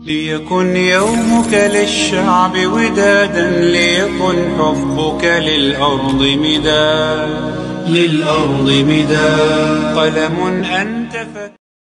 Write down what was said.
ليكن يومك للشعب ودادا، ليكن حبك للأرض مداد، قلم أنت